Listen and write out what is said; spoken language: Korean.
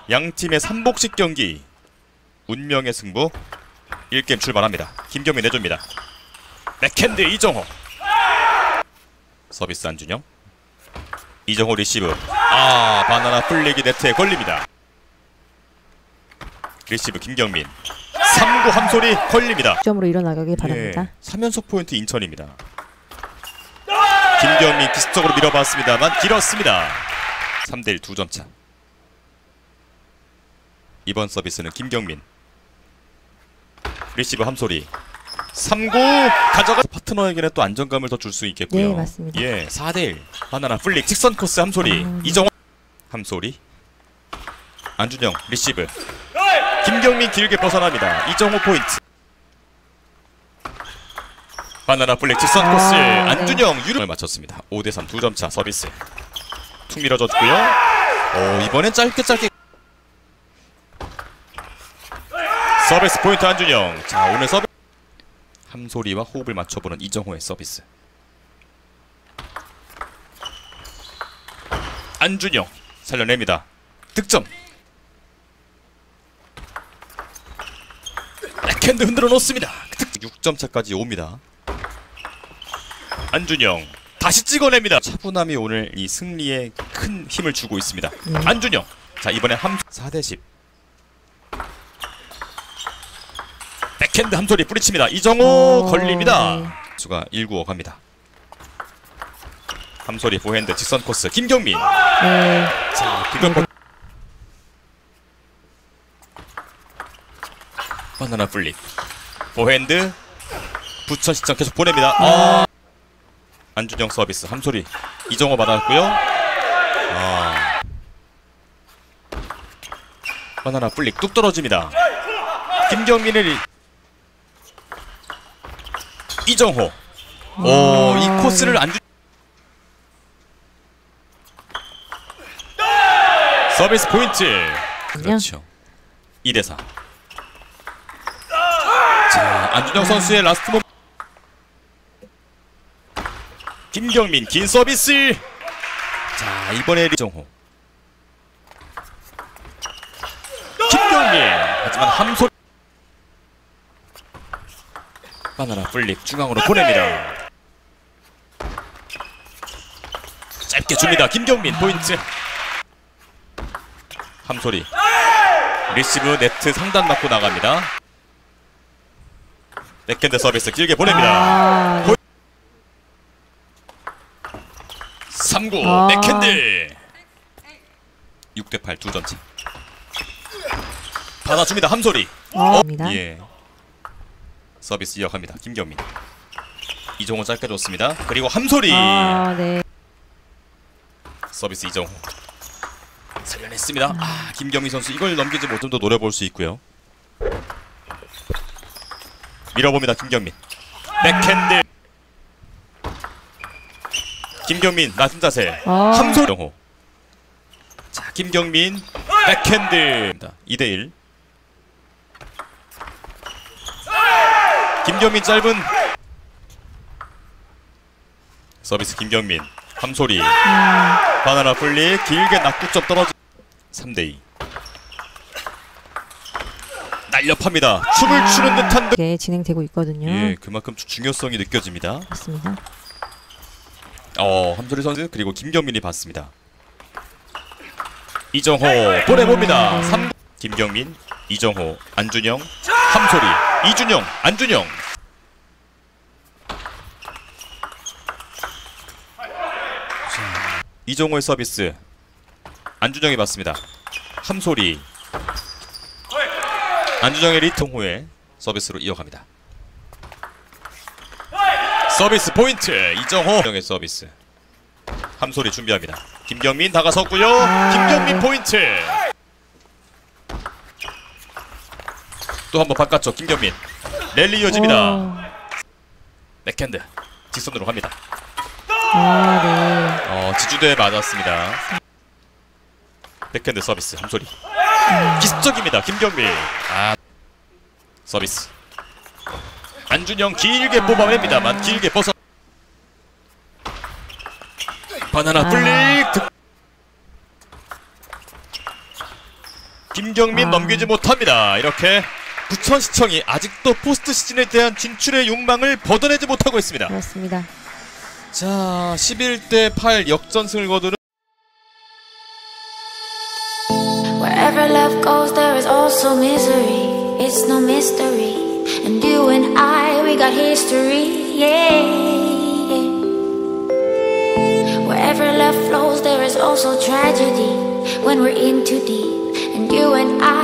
양팀의 삼복식 경기 운명의 승부 1게임 출발합니다. 김경민 내줍니다. 백핸드 이정호 서비스 안준영 이정호 리시브 바나나 플릭이 네트에 걸립니다. 리시브 김경민 3구 함소리 걸립니다. 점으로 일어나가길 바랍니다. 3연속 포인트 인천입니다. 김경민 기습적으로 밀어봤습니다만 길었습니다. 3대1 2점차. 이번 서비스는 김경민 리시브 함소리 3구 가져가 파트너에게는 또 안정감을 더 줄 수 있겠고요. 네, 맞습니다. 4대1 바나나 플릭 직선 코스 함소리 이정호 함소리 안준영 리시브 김경민 길게 벗어납니다. 이정호 포인트 바나나 플릭 직선 코스 안준영 유를 맞췄습니다. 5대3 2점차 서비스 툭 밀어줬고요. 이번엔 짧게 서비스 포인트 안준영. 자, 오늘 서비스 함소리와 호흡을 맞춰보는 이정호의 서비스. 안준영 살려냅니다. 득점. 백핸드 흔들어 놓습니다. 6점 차까지 옵니다. 안준영 다시 찍어냅니다. 차분함이 오늘 이 승리에 큰 힘을 주고 있습니다. 안준영. 자, 이번에 4대10. 백핸드 함소리 뿌리칩니다. 이정호 걸립니다. 수가 1-9 갑니다. 함소리 포핸드 직선 코스 김경민. 자, 그걸 바나나 플립 포핸드 부천 시점 계속 보냅니다. 안준영 서비스 함소리 이정호 받았고요. 바나나 플립 뚝 떨어집니다. 김경민을 이정호. 이 코스를 안주 서비스 포인트. 그렇죠. 2대4. 자, 안준영 선수의 라스트 모 김경민 긴 서비스. 자, 이번에 이정호. 김경민. 하지만 함소 바나나 플립 중앙으로 보냅니다. 짧게 줍니다. 김경민 포인트. 함소리 리시브 네트 상단 맞고 나갑니다. 백핸드 서비스 길게 보냅니다. 3구 백핸드 6대8 2점차. 받아줍니다. 함소리. 서비스 이어갑니다. 김경민 이정호 짧게 줬습니다. 그리고 함소리. 서비스 이정호 살려냈습니다. 김경민 선수 이걸 넘기지 못하면 더 노려볼 수 있고요. 밀어봅니다. 김경민 백핸드 김경민 낮은 자세 함소리 이정호. 자, 김경민 백핸드 2대1 김경민 짧은 서비스 김경민 함소리 바나나 플릭 길게 낙구점 떨어지 3대2 날렵합니다. 춤을 추는 듯한 게 진행되고 있거든요. 그만큼 중요성이 느껴집니다. 맞습니다. 함소리 선수 그리고 김경민이 받습니다. 이정호 보내봅니다. 3 김경민 이정호 안준영 함소리 이준영 안준영. 이정호의 서비스 안준영이 받습니다. 함소리 안준영의 리통호의 서비스로 이어갑니다. 서비스 포인트 이정호 의 서비스 함소리 준비합니다. 김경민 다가섰고요. 김경민 포인트. 또 한 번 바꿨죠. 김경민 랠리 이어집니다. 백핸드 직선으로 갑니다. 지주대에 맞았습니다. 백핸드 서비스 함소리 기습적입니다. 김경민 서비스 안준영 길게 뽑아냅니다만 길게 벗어 바나나 플릭 김경민 넘기지 못합니다. 이렇게 부천시청이 아직도 포스트 시즌에 대한 진출의 욕망을 벗어내지 못하고 있습니다. 그렇습니다. 자, 11대 8 역전승을 거두는 Wherever love goes, there is also misery. It's no mystery. And you and I, we got history. Yeah. Wherever love flows, there is also tragedy. When we're in too deep. And you and I.